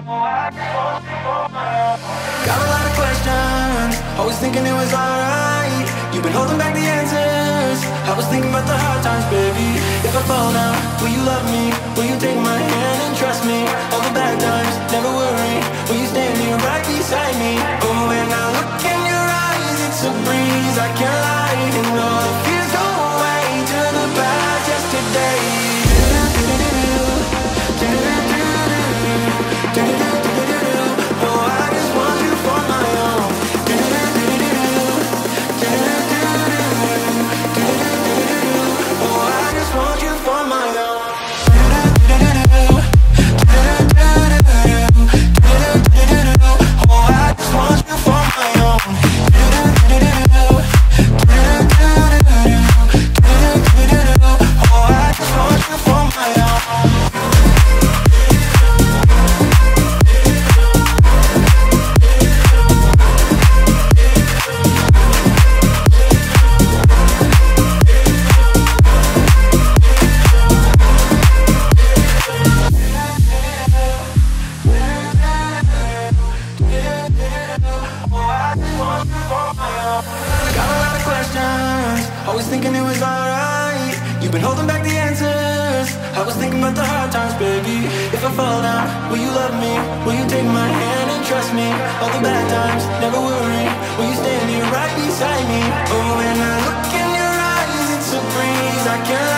Got a lot of questions, always thinking it was alright. You've been holding back the answers. I was thinking about the hard times, baby. If I fall down, will you love me? Will you take my hand and trust me? All the bad times, never worry. Will you stand here right beside me? Oh, when I look in your eyes, it's a breeze, I can't lie. And all the fears go away to the past yesterday. Oh, I just want you for my own. Oh, I just want you for my own. Oh, I just want you for my own. Oh, I just want you for my own. Got a lot of questions, always thinking it was alright. You've been holding back the answers. I was thinking about the hard times, baby. If I fall down, will you love me? Will you take my hand and trust me? All the bad times, never worry. Will you stand here right beside me? Oh, when I look in your eyes, it's a breeze, I can't lie.